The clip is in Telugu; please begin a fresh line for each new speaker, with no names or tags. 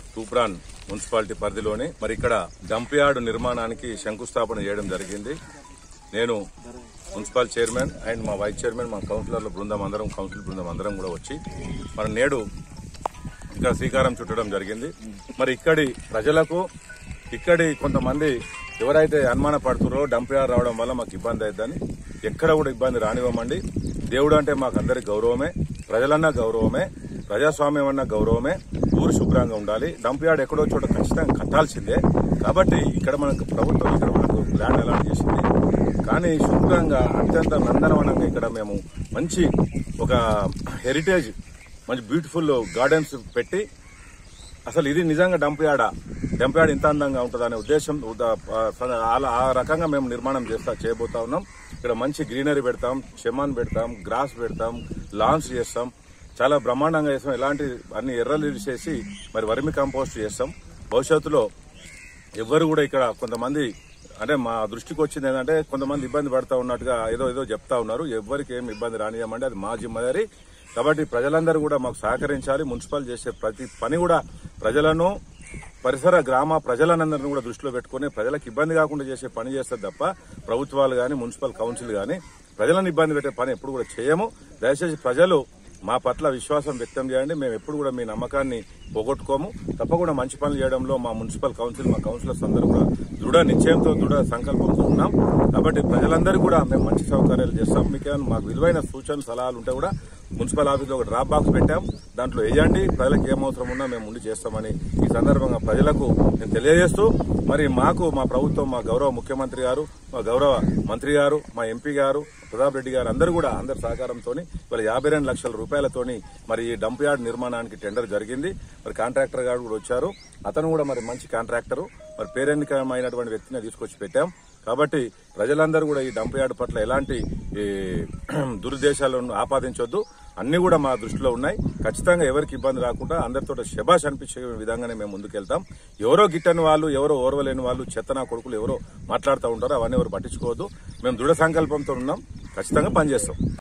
తూప్రాన్ మున్సిపాలిటీ పరిధిలోని మరి ఇక్కడ డంప్ యార్డ్ నిర్మాణానికి శంకుస్థాపన చేయడం జరిగింది. నేను మున్సిపల్ చైర్మన్ అండ్ మా వైస్ చైర్మన్, మా కౌన్సిలర్ల బృందం అందరం, కౌన్సిల్ బృందం అందరం కూడా వచ్చి మరి నేడు ఇక్కడ శ్రీకారం చుట్టడం జరిగింది. మరి ఇక్కడి ప్రజలకు, ఇక్కడి కొంతమంది ఎవరైతే అనుమాన పడుతున్నారో డంప్ యార్డ్ రావడం వల్ల మాకు ఇబ్బంది అవుతుందని, ఎక్కడ కూడా ఇబ్బంది రానివ్వమండి. దేవుడు అంటే మాకు అందరికి గౌరవమే, ప్రజలన్నా గౌరవమే, ప్రజాస్వామ్యం అన్న గౌరవమే. ఊరు శుభ్రంగా ఉండాలి. డంప్ యార్డ్ ఎక్కడో చోట ఖచ్చితంగా కట్టాల్సిందే. కాబట్టి ఇక్కడ మనకు ప్రభుత్వం ఇక్కడ మనకు ల్యాండ్ అలాట్ చేసింది. కానీ శుభ్రంగా అత్యంత నందనవనంగా ఇక్కడ మేము మంచి ఒక హెరిటేజ్, మంచి బ్యూటిఫుల్ గార్డెన్స్ పెట్టి, అసలు ఇది నిజంగా డంప్ యార్డ్ ఇంత అందంగా ఉంటుందనే ఉద్దేశం, ఆ రకంగా మేము నిర్మాణం చేయబోతా ఉన్నాం. ఇక్కడ మంచి గ్రీనరీ పెడతాం, చెమాన్ పెడతాం, గ్రాస్ పెడతాం, లాన్స్ చేస్తాం, చాలా బ్రహ్మాండంగా చేస్తాం. ఇలాంటి అన్ని ఎర్రలు చేసి మరి వర్మి కంపోస్ట్ చేస్తాం. భవిష్యత్తులో ఎవ్వరు కూడా ఇక్కడ కొంతమంది అంటే మా దృష్టికి వచ్చింది ఏంటంటే కొంతమంది ఇబ్బంది పడతా ఉన్నట్టుగా ఏదో చెప్తా ఉన్నారు. ఎవరికి ఏం ఇబ్బంది రానియమండి, అది మా జిమ్మదారి. కాబట్టి ప్రజలందరూ కూడా మాకు సహకరించాలి. మున్సిపల్ చేసే ప్రతి పని కూడా ప్రజలను, పరిసర గ్రామ ప్రజలందరినీ కూడా దృష్టిలో పెట్టుకుని ప్రజలకు ఇబ్బంది కాకుండా చేసే పని చేస్తారు తప్ప ప్రభుత్వాలు గాని, మున్సిపల్ కౌన్సిల్ గాని ప్రజలను ఇబ్బంది పెట్టే పని ఎప్పుడు కూడా చేయము. దయచేసి ప్రజలు మా పట్ల విశ్వాసం వ్యక్తం చేయండి. మేము ఎప్పుడు కూడా మీ నమ్మకాన్ని పోగొట్టుకోము. తప్పకుండా మంచి పనులు చేయడంలో మా మున్సిపల్ కౌన్సిల్, మా కౌన్సిలర్స్ అందరూ కూడా దృఢ నిశ్చయంతో, దృఢ సంకల్పంతో ఉన్నాం. కాబట్టి ప్రజలందరూ కూడా మేము మంచి సౌకర్యాలు చేస్తాం. మీకేమైనా మాకు విలువైన సూచనలు, సలహాలు ఉంటే కూడా మున్సిపల్ ఆఫీస్లో ఒక డ్రాప్ బాక్స్ పెట్టాం. దాంట్లో వేయండి. ప్రజలకు ఏం అవసరం ఉన్నా మేము ఉండి చేస్తామని ఈ సందర్భంగా ప్రజలకు నేను తెలియజేస్తూ, మరి మాకు మా ప్రభుత్వం, మా గౌరవ ముఖ్యమంత్రి గారు, మా గౌరవ మంత్రి గారు, మా ఎంపీ గారు ప్రతాప్ రెడ్డి గారు అందరూ కూడా అందరి సహకారంతో ఇవాళ 52 లక్షల రూపాయలతోని మరి ఈ డంప్ యార్డ్ నిర్మాణానికి టెండర్ జరిగింది. మరి కాంట్రాక్టర్ గారు కూడా వచ్చారు. అతను కూడా మరి మంచి కాంట్రాక్టరు, మరి పేరెన్నికమైనటువంటి వ్యక్తిని తీసుకొచ్చి పెట్టాం. కాబట్టి ప్రజలందరూ కూడా ఈ డంప్ యార్డ్ పట్ల ఎలాంటి దురుద్దేశాలను ఆపాదించొద్దు. అన్ని కూడా మా దృష్టిలో ఉన్నాయి. ఖచ్చితంగా ఎవరికి ఇబ్బంది రాకుండా అందరితో శబాష్ అనిపించే విధంగానే మేము ముందుకెళ్తాం. ఎవరో గిట్టని వాళ్ళు, ఎవరో ఓర్వలేని వాళ్ళు, చెత్తనా కొడుకులు ఎవరో మాట్లాడుతూ ఉంటారో అవన్నీ ఎవరు పట్టించుకోవద్దు. మేము దృఢ సంకల్పంతో ఉన్నాం. ఖచ్చితంగా పనిచేస్తాం.